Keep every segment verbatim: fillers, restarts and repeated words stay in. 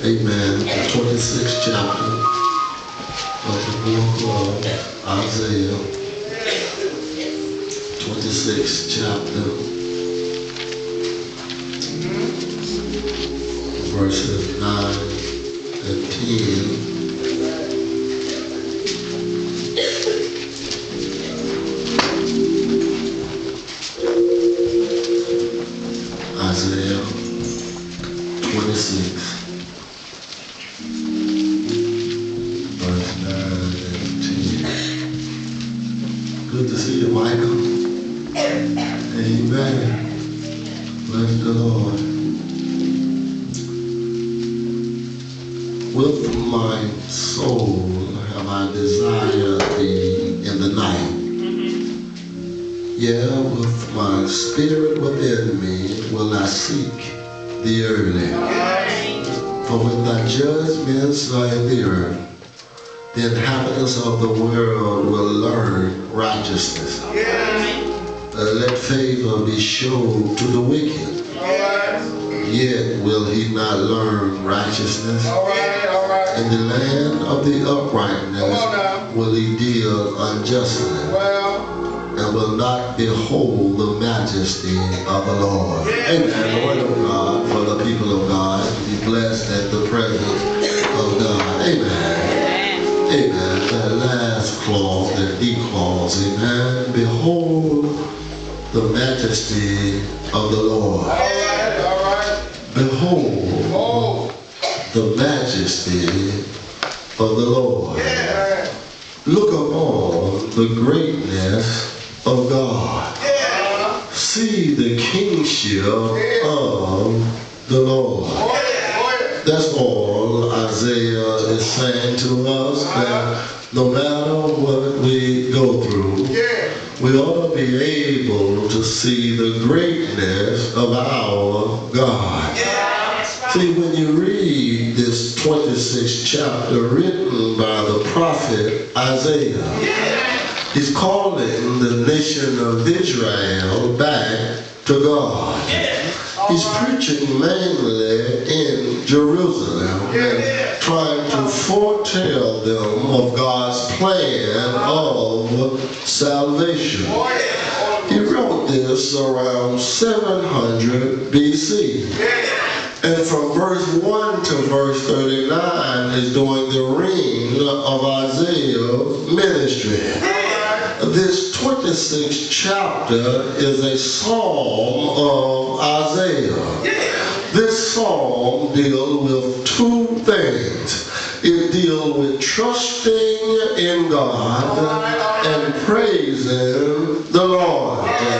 Amen. The twenty-sixth chapter of the book of Isaiah. twenty-sixth chapter, verses nine and ten. Isaiah twenty-six, verse nine and ten. Good to see you, Michael. Amen. Bless the Lord. With my soul have I desired thee in the night. Yeah, with my spirit within me will I seek thee early. For when thy judgments are in the earth, the inhabitants of the world will learn righteousness. Uh, let favor be shown to the wicked, yet will he not learn righteousness. In the land of the uprightness will he deal unjustly, and will not behold the majesty of the Lord. Amen. The word of God for the people of God. Be blessed at the presence of God. Amen. Amen. That last clause, that D clause. Amen. Behold the majesty of the Lord. All right, all right. Behold oh. the majesty of the Lord. Yeah. Look upon the greatness of God. Yeah. See the kingship yeah. of the Lord. Oh, yeah. Oh, yeah. That's all Isaiah is saying to us, that no matter what we go through, yeah. we ought to be able to see the greatness of our God. Yeah. See, when you read this twenty-sixth chapter written by the prophet Isaiah, yeah. he's calling the nation of Israel back to God. Yeah. He's preaching mainly in Jerusalem yeah. and trying to foretell them of God's plan of salvation. He wrote this around seven hundred B C. And from verse one to verse thirty-nine is during the reign of Isaiah's ministry. This twenty-sixth chapter is a psalm of Isaiah. This psalm deals with two things. It deals with trusting in God and praising the Lord.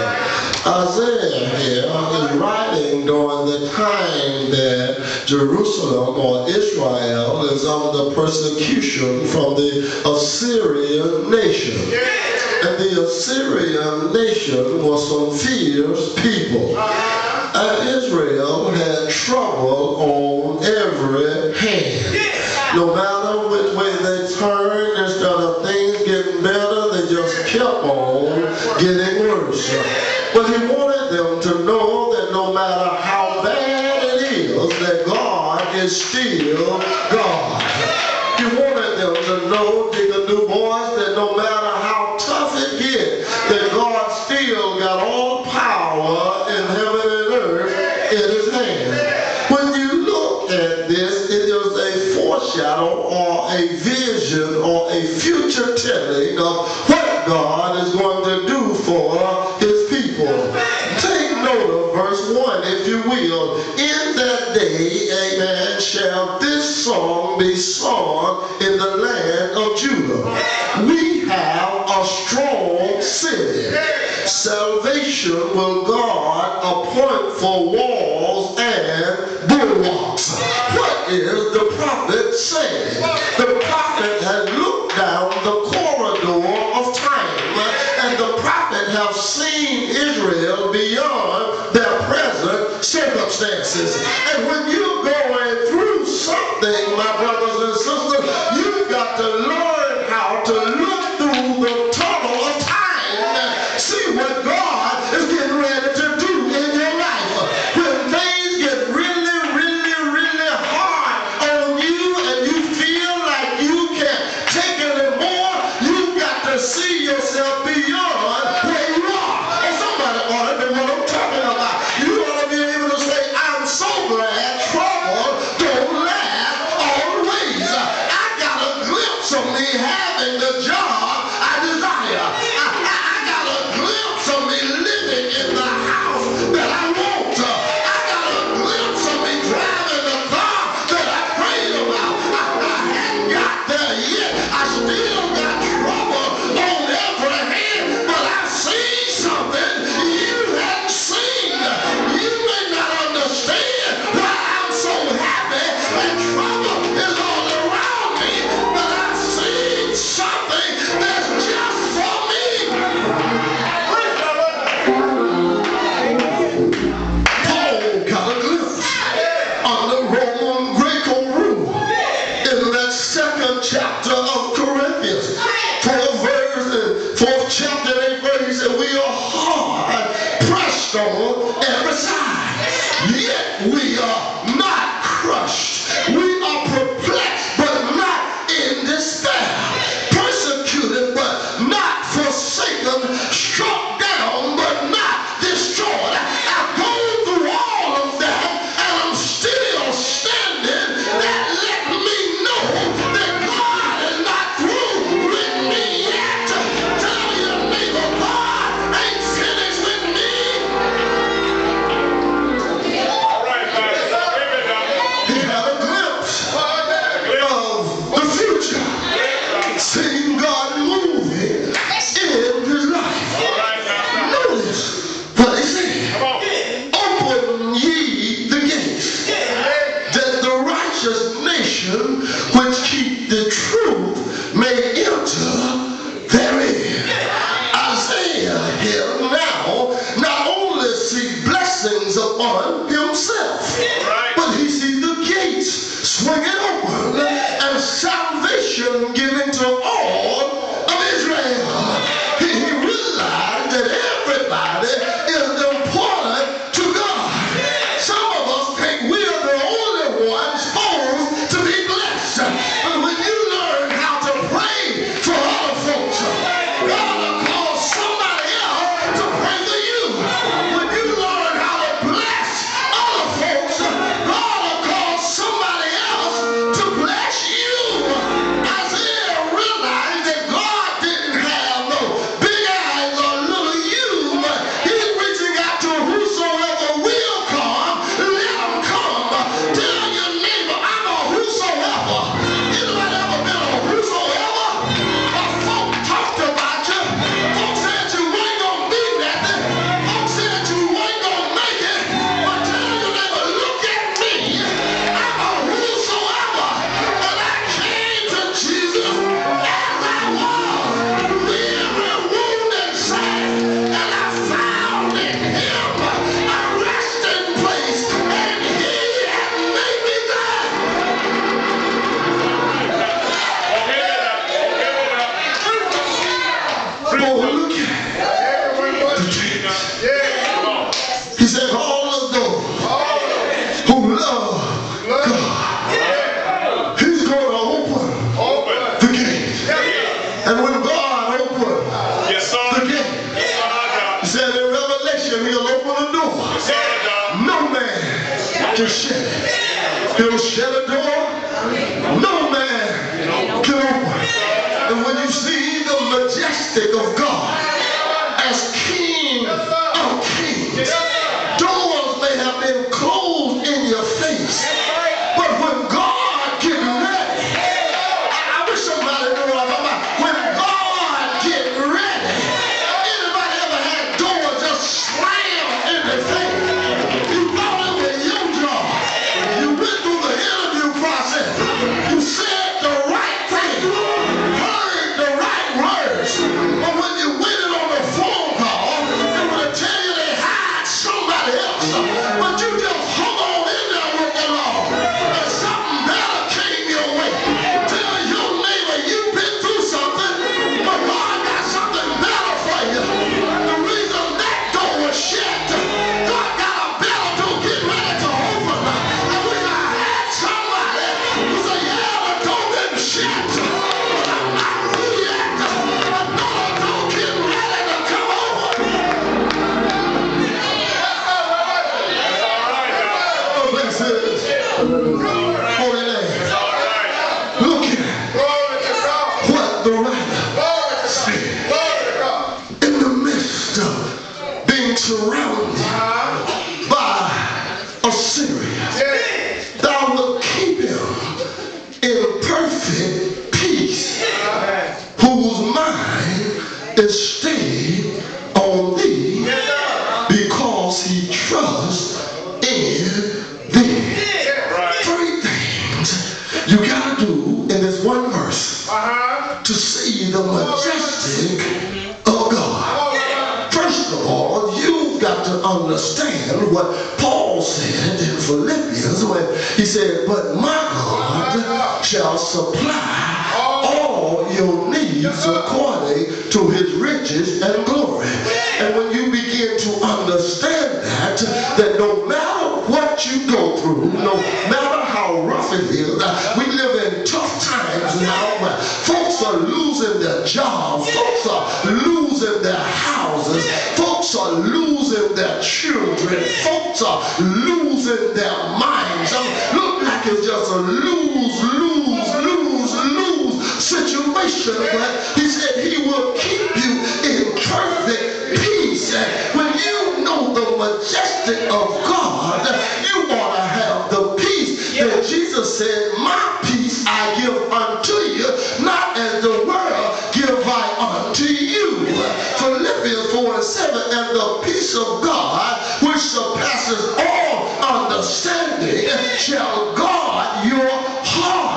Isaiah here is writing during the time that Jerusalem or Israel is under persecution from the Assyrian nation. And the Assyrian nation was some fierce people. And Israel had trouble on every hand. No matter which way they turned, instead of things getting better, they just kept on getting worse. But he wanted them to know that no matter how bad it is, that God is still God. He wanted them to know, Deacon Du Bois, that no matter how tough it gets, that God still got all power in heaven and earth in his hand. When you look at this, it is a foreshadow or a vision or a future telling of what God is going to do for his people. Take note of verse one, if you will. In that day, amen, shall this song be sung in the land of Judah. We have a strong city. Salvation will God appoint for walls and bulwarks. What is the prophet saying? The prophet has looked down the corridor of time, and the prophet has seen Israel beyond their present circumstances. And when you're going through something, my brothers and sisters, you've got to learn how to look through the tunnel of time and see what God is getting ready to do in your life. When things get really, really, really hard on salvation which keep the truth may enter therein. Isaiah here now not only see blessings upon himself, but he sees the gates swinging open and salvation given to all of Israel. He, he realized that everybody is important to God. Some of us think we are the only ones supposed to be blessed. But when you learn how to pray for other folks, God will call somebody else to pray for you. When you learn how to bless other folks, God will call somebody else to bless you. Isaiah realized that God didn't have no big eyes or little you, but he's reaching out to whosoever will come. Let them come. Tell your neighbor, I'm a whosoever. Anybody ever been a whosoever? A folk talked about you. Folks said you ain't gonna be nothing. Folks said you ain't gonna make it. But tell your neighbor, look at me. I'm a whosoever. And I came to Jesus as I was, weary, wounded, sad, and I found in him a resting place, and he has made me glad. Oh, look at the text. He said, all of those who love God, he's going to open the gate. And when God opened the gate, he said in Revelation, he'll open a door. No man can shut it. He'll shut a door. No man can open. And when you see the majestic of God as King of Kings, doors may have been closed in your face, but when God gets ready, I, I wish somebody knew what I'm talking about. When God gets ready, anybody ever had doors just slam in the face? You thought it was your job. You went through the interview process. You said the right thing, heard the right words, but when you waited on the phone call, they would tell you they hired somebody else. But you just hung on in there with the Lord, and something better came your way. Tell your neighbor you've been through something, but God got something better for you. The reason that door was shut, God got a better door getting ready to open. I wish I had somebody who say, yeah, the door been shut, but I'm not through yet. Another door getting ready to come open. Oh, bless his holy name. Look at what the writer said. In the midst of being surrounded by Assyria, thou wilt keep him in perfect peace, whose mind is stayed on thee, because he trusts in thee. Three things you gotta do in this one verse to see the majestic of God. First of all, you've got to understand what Paul said in Philippians when he said, but my God shall supply all your needs according to his riches and glory. And when you begin to understand that, that no matter what you go through, no matter how rough it is, we live in tough times now where folks are losing their jobs, folks are losing their houses, folks are losing their children, folks are losing their minds. I mean, look like it's just a lose, lose, lose, lose situation, but he said he will keep you in perfect peace. And when you know the majestic of God, you ought to have the peace that Jesus said, my peace I give unto you, not as the world give I unto you. Philippians four and seven, and the peace of God, which surpasses all understanding, shall guard your heart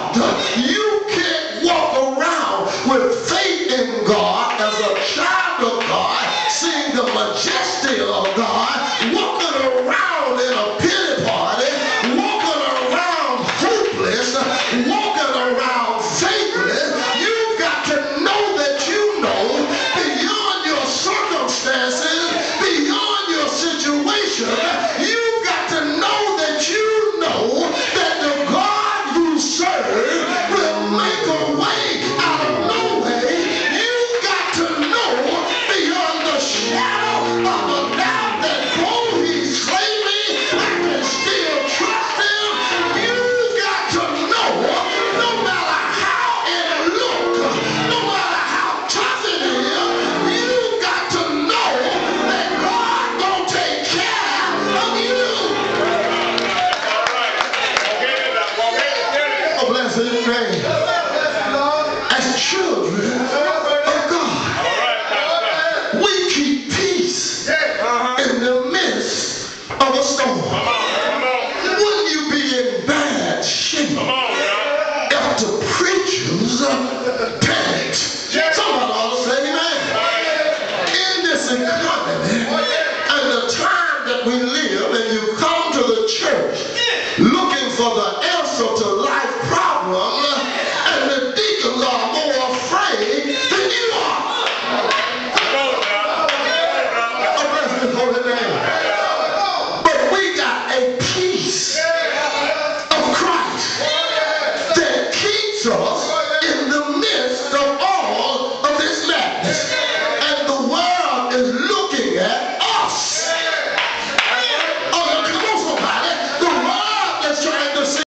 walking around faithless, you've got to know that you know beyond your circumstances, beyond your situation, you've got to know that you know that the God you serve will make a way out of no way. You've got to know beyond the shadow of a doubt that though he slay me, I can still trust him. You've got to know, no matter how it looks, no matter how tough it is, you've got to know that God gonna take care of you. Oh, bless his name. As children of God, we keep peace in the midst of a storm. Wouldn't you be in bad shape if the preachers